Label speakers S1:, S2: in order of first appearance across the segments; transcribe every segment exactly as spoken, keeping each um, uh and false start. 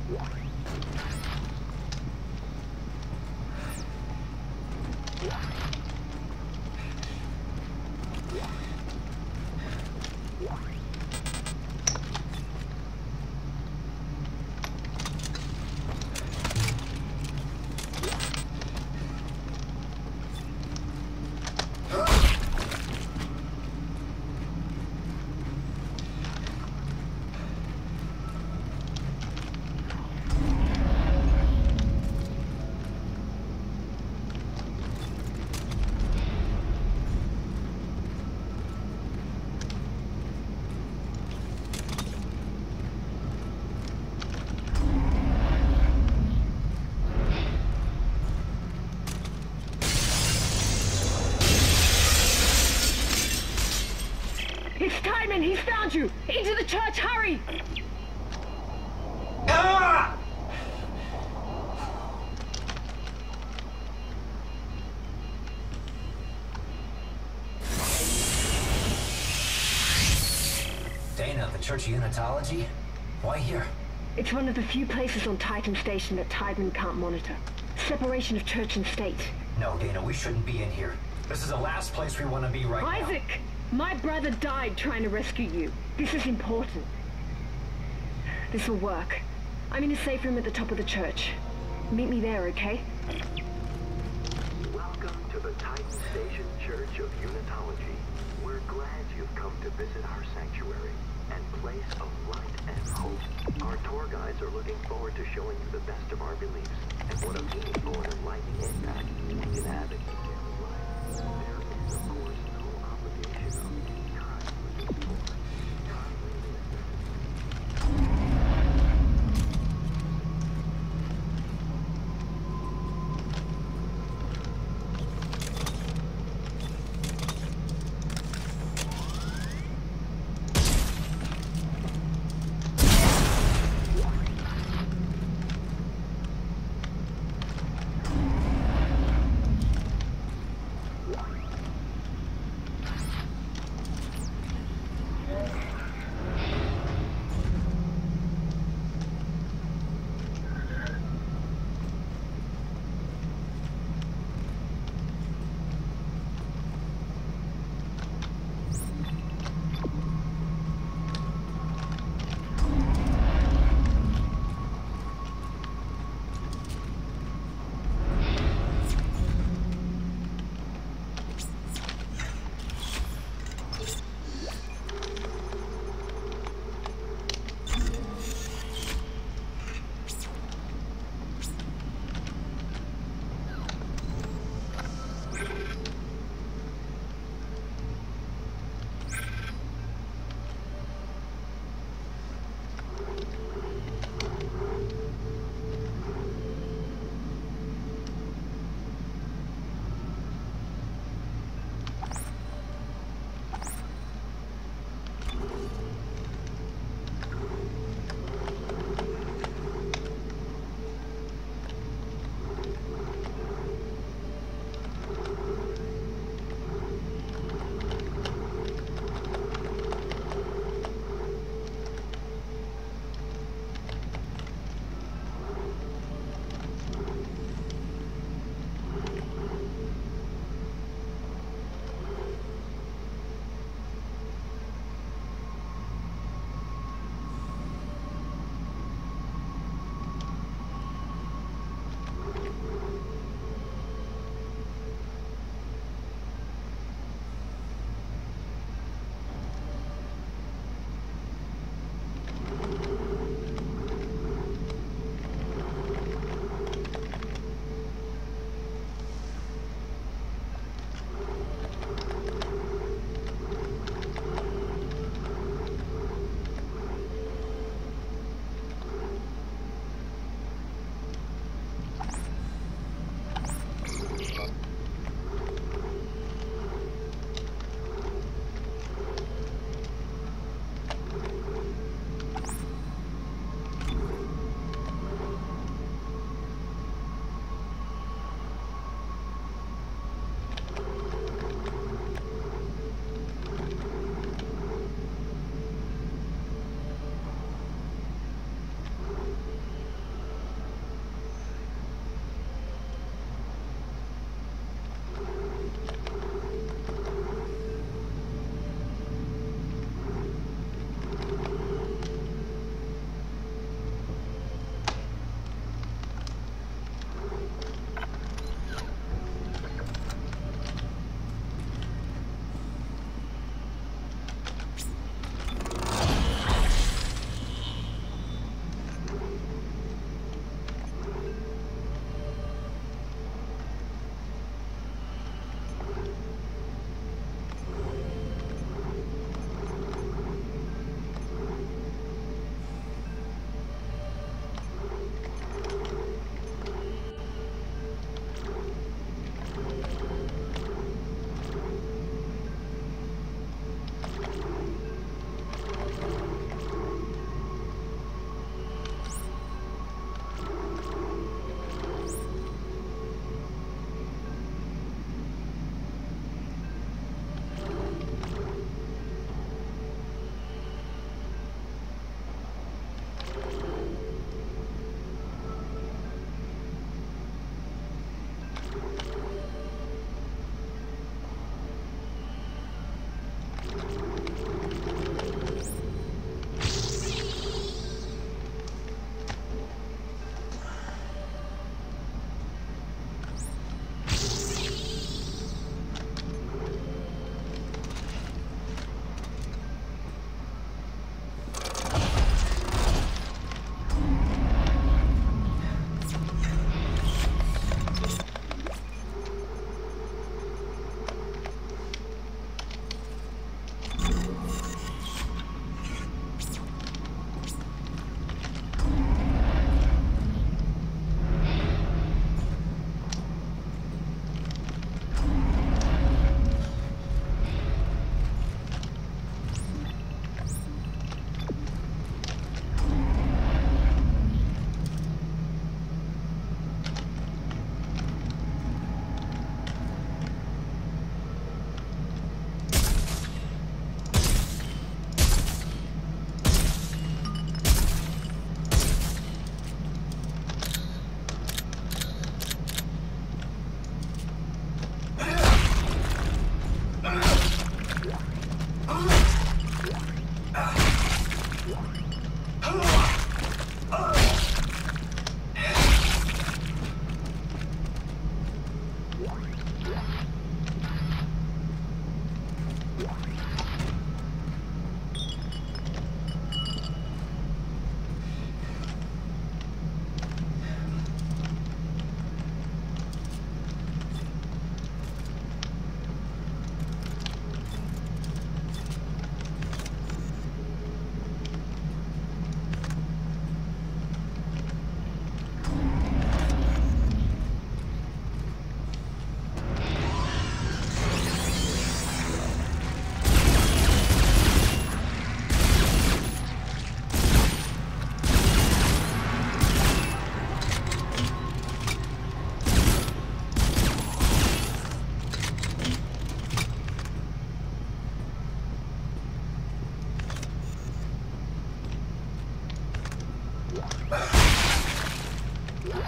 S1: Tiedemann, he's found you! Into the church, hurry!
S2: Ah! Dana, the Church of Unitology? Why here?
S1: It's one of the few places on Titan Station that Tiedemann can't monitor. Separation of church and state.
S2: No, Dana, we shouldn't be in here. This is the last place we want to be right now.
S1: Isaac! My brother died trying to rescue you. This is important. This will work. I'm in a safe room at the top of the church. Meet me there, okay?
S3: Welcome to the Titan Station Church of Unitology. We're glad you've come to visit our sanctuary and place of light and hope. Our tour guides are looking forward to showing you the best of our beliefs and what a meaningful and enlightening impact we can have in your daily life. There is, of course, no obligation of any kind with this tour.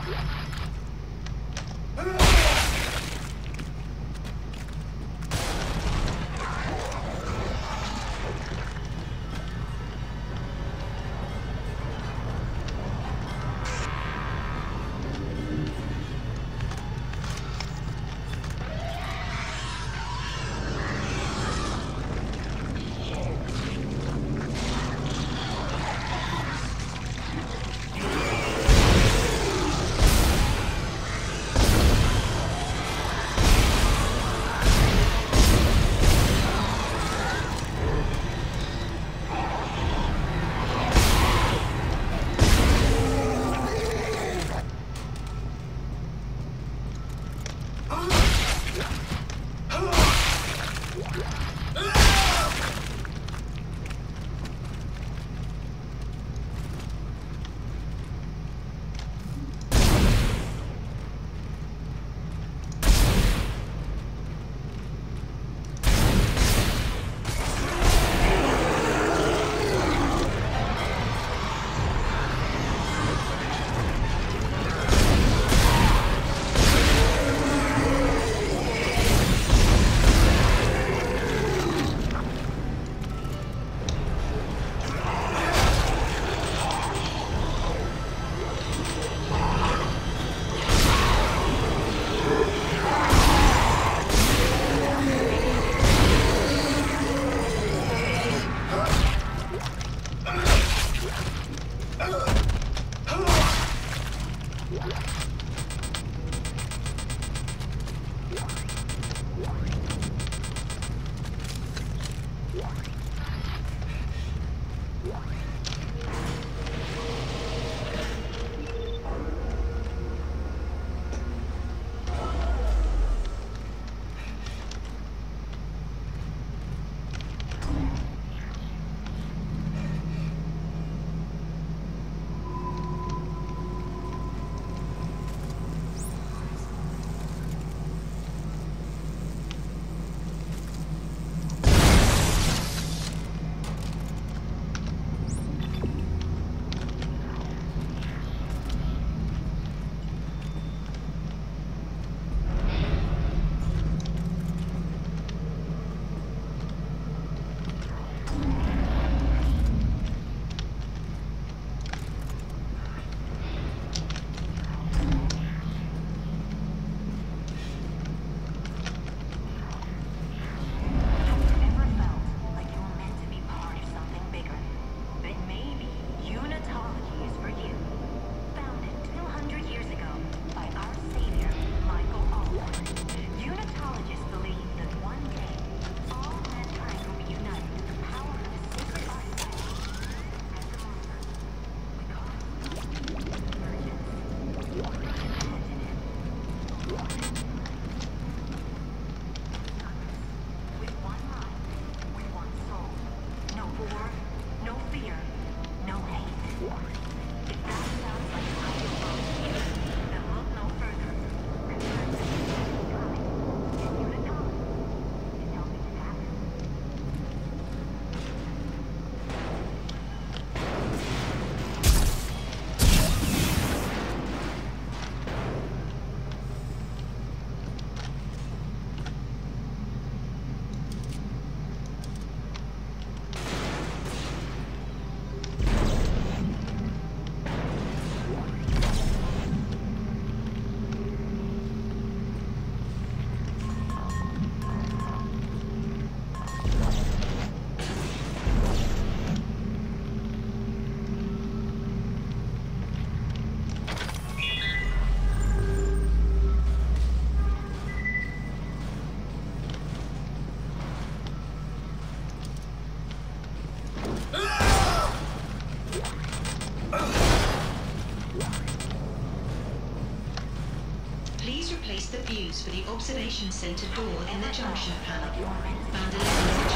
S4: Replace the fuse for the observation center door in the junction panel. Vandalism is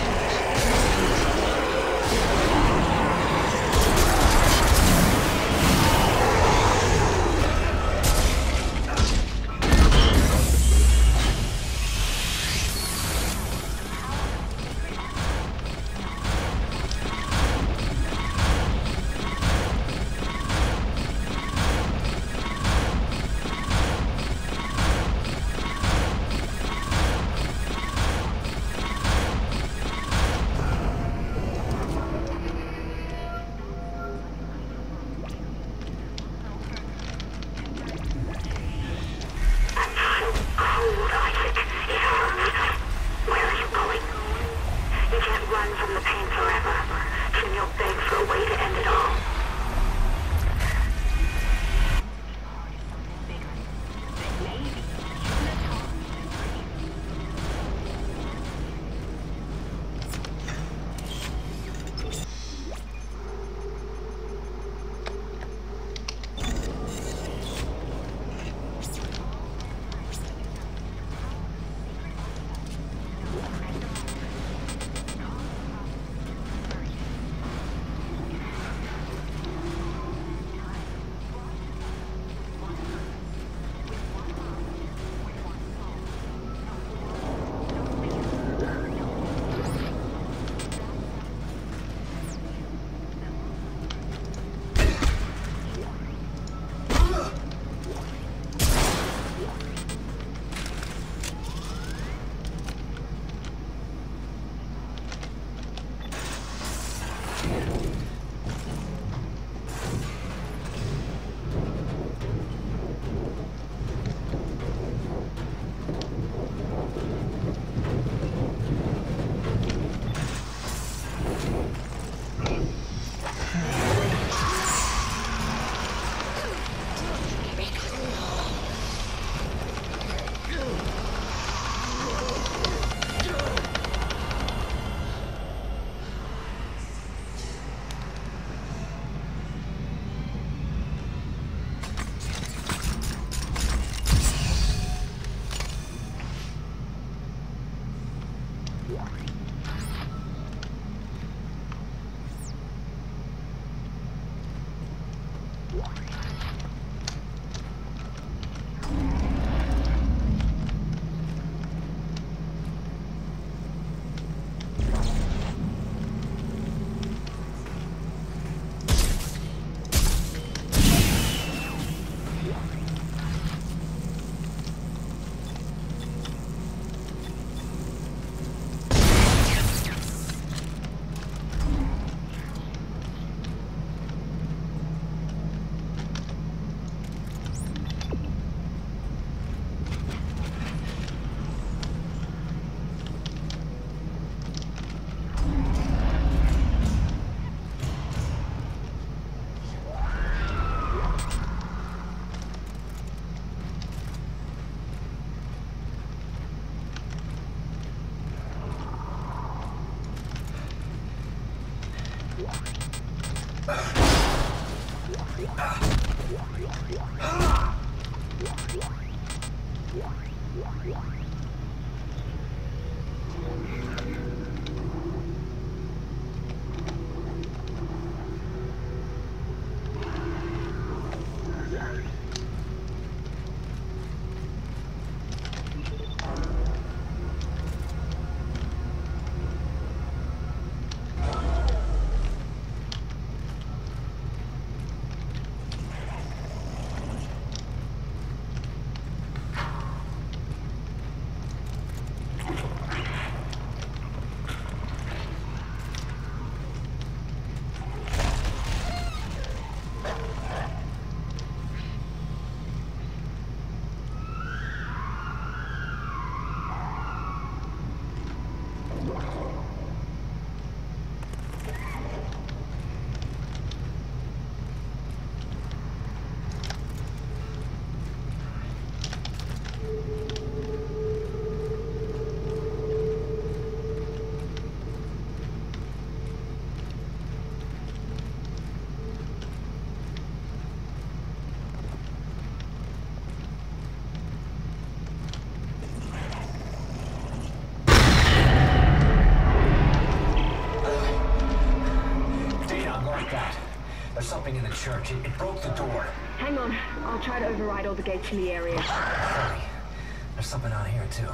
S2: There's something in the church. It, it broke the door.
S1: Hang on. I'll try to override all the gates in the area.
S2: Hurry. There's something out here, too.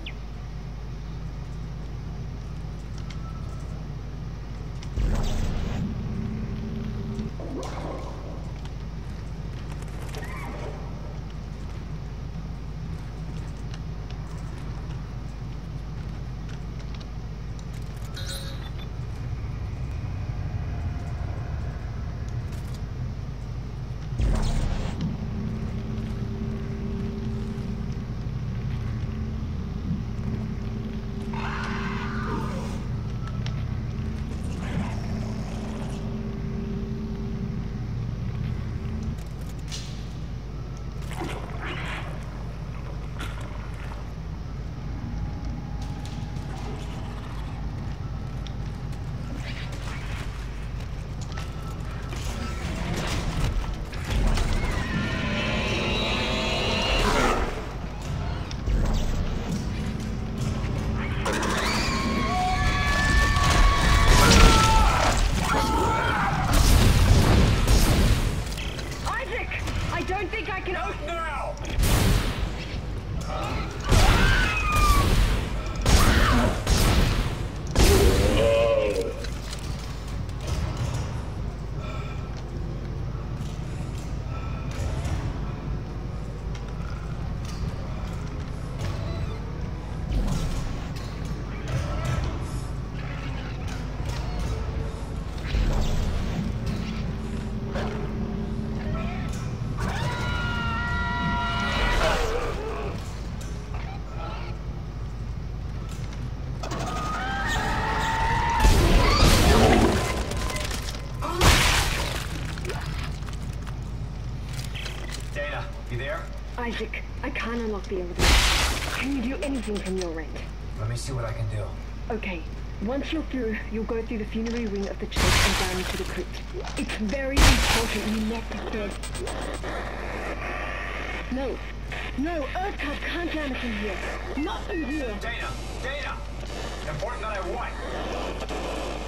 S1: Isaac, I can't unlock the elevator. Can you do anything from your end?
S2: Let me see what I can do.
S1: Okay. Once you're through, you'll go through the funerary wing of the church and down into the crypt. It's very important you not disturb. No. No, Earthcub can't jam us in here. Not in here.
S2: Dana! Dana! Important that I what?